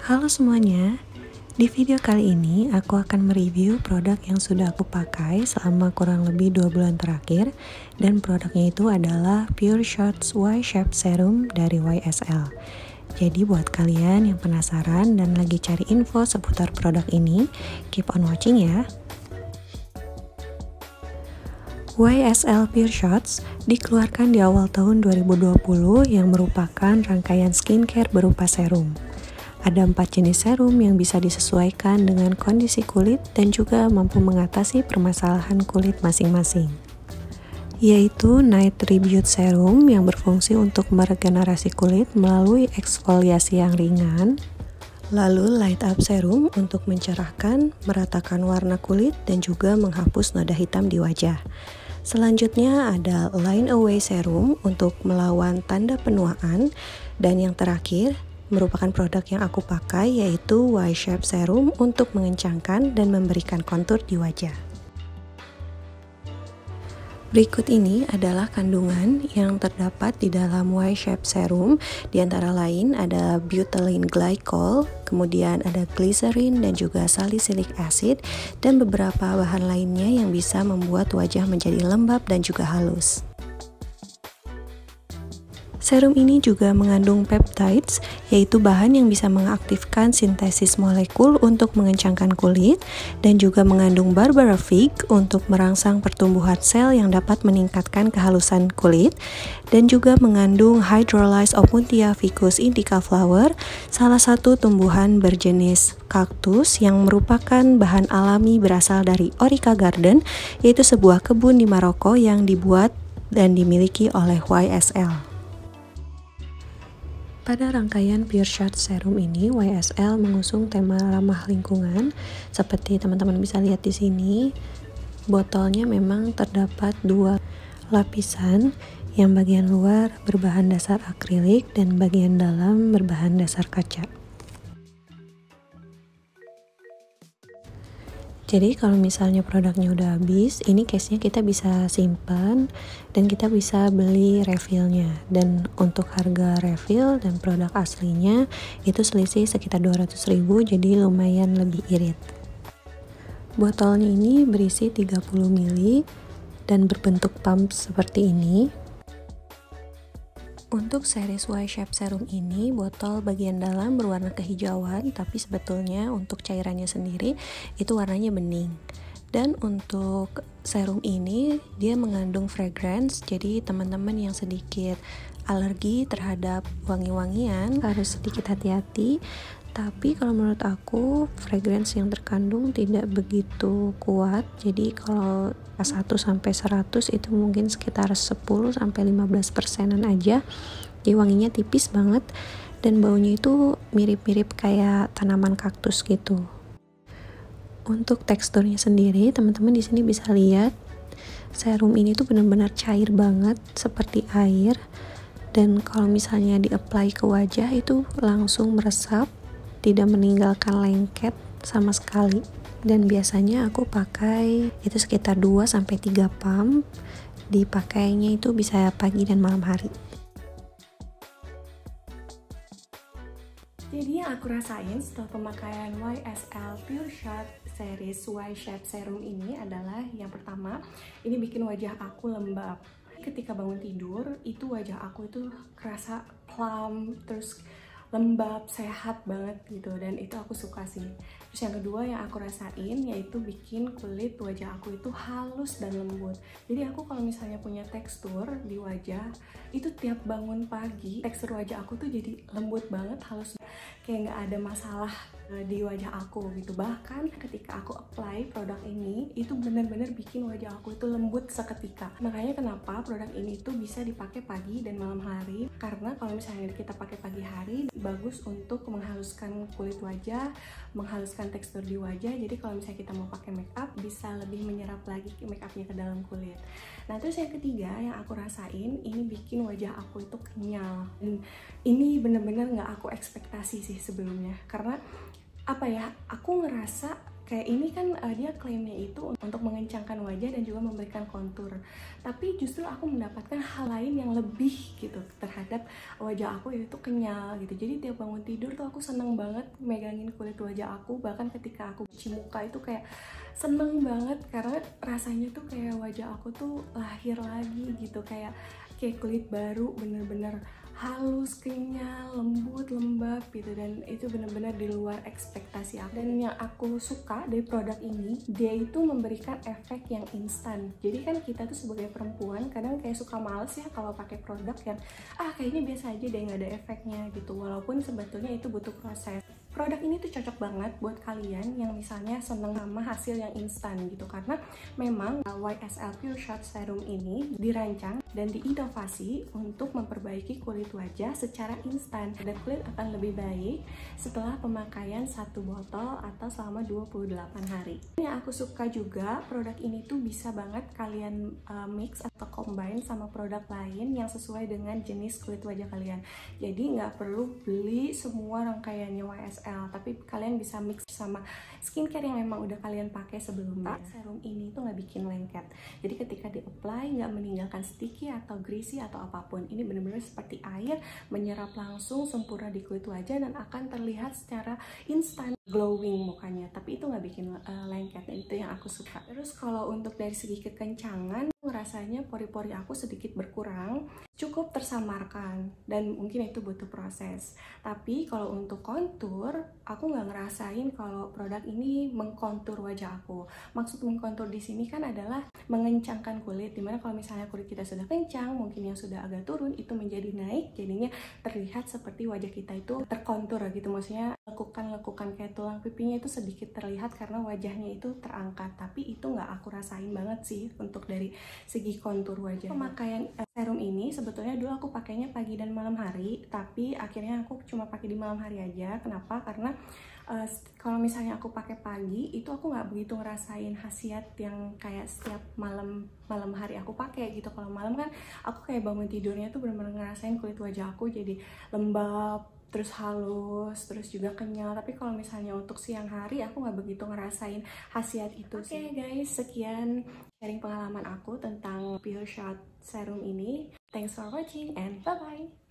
Halo semuanya, di video kali ini aku akan mereview produk yang sudah aku pakai selama kurang lebih 2 bulan terakhir. Dan produknya itu adalah Pure Shots Y-Shape Serum dari YSL. Jadi buat kalian yang penasaran dan lagi cari info seputar produk ini, keep on watching ya. YSL Pure Shots dikeluarkan di awal tahun 2020 yang merupakan rangkaian skincare berupa serum. Ada 4 jenis serum yang bisa disesuaikan dengan kondisi kulit dan juga mampu mengatasi permasalahan kulit masing-masing. Yaitu Night Tribute Serum yang berfungsi untuk meregenerasi kulit melalui eksfoliasi yang ringan. Lalu Light Up Serum untuk mencerahkan, meratakan warna kulit dan juga menghapus noda hitam di wajah. Selanjutnya ada Line Away Serum untuk melawan tanda penuaan. Dan yang terakhir merupakan produk yang aku pakai, yaitu Y-Shape Serum untuk mengencangkan dan memberikan kontur di wajah. Berikut ini adalah kandungan yang terdapat di dalam Y-Shape Serum. Di antara lain ada butylene glycol, kemudian ada glycerin dan juga salicylic acid, dan beberapa bahan lainnya yang bisa membuat wajah menjadi lembab dan juga halus. Serum ini juga mengandung peptides, yaitu bahan yang bisa mengaktifkan sintesis molekul untuk mengencangkan kulit, dan juga mengandung barbara-fig untuk merangsang pertumbuhan sel yang dapat meningkatkan kehalusan kulit, dan juga mengandung hydrolyzed Opuntia ficus indica flower, salah satu tumbuhan berjenis kaktus yang merupakan bahan alami berasal dari Orica Garden, yaitu sebuah kebun di Maroko yang dibuat dan dimiliki oleh YSL. Pada rangkaian Pure Shots Serum ini, YSL mengusung tema ramah lingkungan. Seperti teman-teman bisa lihat di sini, botolnya memang terdapat 2 lapisan, yang bagian luar berbahan dasar akrilik dan bagian dalam berbahan dasar kaca. Jadi kalau misalnya produknya udah habis, ini case-nya kita bisa simpan dan kita bisa beli refillnya. Dan untuk harga refill dan produk aslinya itu selisih sekitar 200.000, jadi lumayan lebih irit. Botolnya ini berisi 30 ml dan berbentuk pump seperti ini. Untuk series Y-Shape Serum ini, botol bagian dalam berwarna kehijauan, tapi sebetulnya untuk cairannya sendiri itu warnanya bening. Dan untuk serum ini, dia mengandung fragrance, jadi teman-teman yang sedikit alergi terhadap wangi-wangian harus sedikit hati-hati. Tapi kalau menurut aku, fragrance yang terkandung tidak begitu kuat. Jadi kalau 1-100 itu mungkin sekitar 10-15%-an aja. Jadi wanginya tipis banget dan baunya itu mirip-mirip kayak tanaman kaktus gitu. Untuk teksturnya sendiri, teman-teman di sini bisa lihat serum ini tuh benar-benar cair banget seperti air. Dan kalau misalnya di-apply ke wajah itu langsung meresap, tidak meninggalkan lengket sama sekali. Dan biasanya aku pakai itu sekitar 2-3 pump. Dipakainya itu bisa pagi dan malam hari. Jadi yang aku rasain setelah pemakaian YSL Pure Shot series Y-Shape Serum ini adalah yang pertama, ini bikin wajah aku lembab. Ketika bangun tidur, itu wajah aku itu kerasa plump, terus lembab, sehat banget gitu, dan itu aku suka sih. Terus yang kedua yang aku rasain yaitu bikin kulit wajah aku itu halus dan lembut. Jadi aku kalau misalnya punya tekstur di wajah, itu tiap bangun pagi tekstur wajah aku tuh jadi lembut banget, halus, kayak nggak ada masalah di wajah aku gitu. Bahkan ketika aku apply produk ini, itu bener-bener bikin wajah aku itu lembut seketika. Makanya kenapa produk ini tuh bisa dipakai pagi dan malam hari, karena kalau misalnya kita pakai pagi hari, bagus untuk menghaluskan kulit wajah, menghaluskan tekstur di wajah. Jadi kalau misalnya kita mau pakai make up, bisa lebih menyerap lagi make upnya ke dalam kulit. Nah terus yang ketiga yang aku rasain, ini bikin wajah aku itu kenyal. Dan ini bener-bener nggak aku ekspektasi sih sebelumnya, karena apa ya, aku ngerasa Kayak ini kan dia klaimnya itu untuk mengencangkan wajah dan juga memberikan kontur. Tapi justru aku mendapatkan hal lain yang lebih gitu terhadap wajah aku, yaitu kenyal gitu. Jadi tiap bangun tidur tuh aku seneng banget megangin kulit wajah aku. Bahkan ketika aku cuci muka itu kayak seneng banget karena rasanya tuh kayak wajah aku tuh lahir lagi gitu. Kayak kulit baru, bener-bener halus, kenyal, lembut, lembab gitu. Dan itu benar-benar di luar ekspektasi aku. Dan yang aku suka dari produk ini, dia itu memberikan efek yang instan. Jadi kan kita tuh sebagai perempuan kadang kayak suka males ya kalau pakai produk yang kayaknya biasa aja deh, nggak ada efeknya gitu. Walaupun sebetulnya itu butuh proses. Produk ini tuh cocok banget buat kalian yang misalnya seneng sama hasil yang instan gitu, karena memang YSL Pure Shot Serum ini dirancang dan diinovasi untuk memperbaiki kulit wajah secara instan, dan kulit akan lebih baik setelah pemakaian 1 botol atau selama 28 hari. Yang aku suka juga, produk ini tuh bisa banget kalian mix atau combine sama produk lain yang sesuai dengan jenis kulit wajah kalian. Jadi nggak perlu beli semua rangkaiannya YSL, tapi kalian bisa mix sama skincare yang memang udah kalian pakai sebelumnya. Serum ini tuh nggak bikin lengket, jadi ketika di-apply nggak meninggalkan sticky atau greasy atau apapun. Ini bener-bener seperti air, menyerap langsung sempurna di kulit wajah dan akan terlihat secara instan glowing mukanya, tapi itu nggak bikin lengket, dan itu yang aku suka. Terus kalau untuk dari segi kekencangan, rasanya pori-pori aku sedikit berkurang, cukup tersamarkan, dan mungkin itu butuh proses. Tapi kalau untuk kontur, aku nggak ngerasain kalau produk ini mengkontur wajah aku. Maksud mengkontur di sini kan adalah mengencangkan kulit, dimana kalau misalnya kulit kita sudah kencang, mungkin yang sudah agak turun itu menjadi naik, jadinya terlihat seperti wajah kita itu terkontur gitu. Maksudnya lekukan-lekukan kayak tulang pipinya itu sedikit terlihat karena wajahnya itu terangkat. Tapi itu nggak aku rasain banget sih untuk dari segi kontur wajah. Pemakaian serum ini sebetulnya dulu aku pakainya pagi dan malam hari, tapi akhirnya aku cuma pakai di malam hari aja. Kenapa? Karena kalau misalnya aku pakai pagi itu aku nggak begitu ngerasain khasiat yang kayak setiap malam hari aku pakai gitu. Kalau malam kan aku kayak bangun tidurnya tuh bener-bener ngerasain kulit wajah aku jadi lembab, terus halus, terus juga kenyal. Tapi kalau misalnya untuk siang hari aku nggak begitu ngerasain khasiat itu sih. Oke guys, sekian sharing pengalaman aku tentang Pure Shot Serum ini. Thanks for watching and bye-bye!